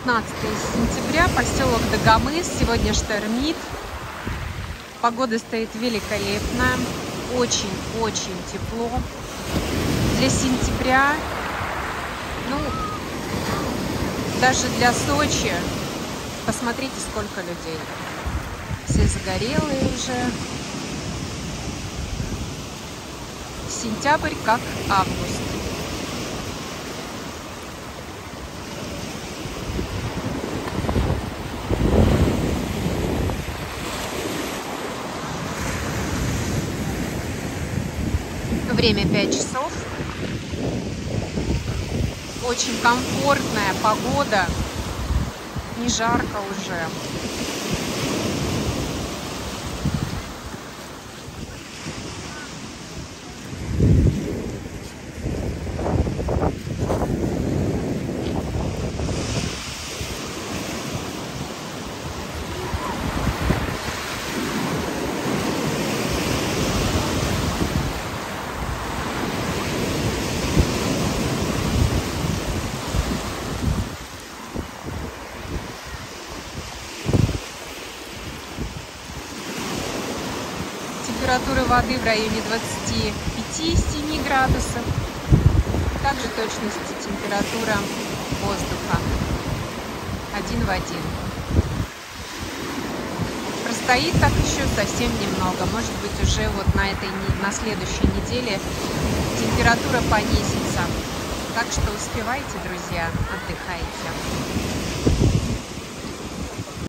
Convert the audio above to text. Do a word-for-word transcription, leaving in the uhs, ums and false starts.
девятнадцатое сентября, поселок Дагомыс. Сегодня штормит. Погода стоит великолепная. Очень-очень тепло. Для сентября, ну, даже для Сочи. Посмотрите, сколько людей. Все загорелые уже. Сентябрь как август. Время пять часов. Очень комфортная погода. Не жарко уже. Температура воды в районе двадцати пяти — семи градусов. Также точности температура воздуха один в один. Простоит так еще совсем немного. Может быть, уже вот на этой, на следующей неделе температура понизится. Так что успевайте, друзья, отдыхайте.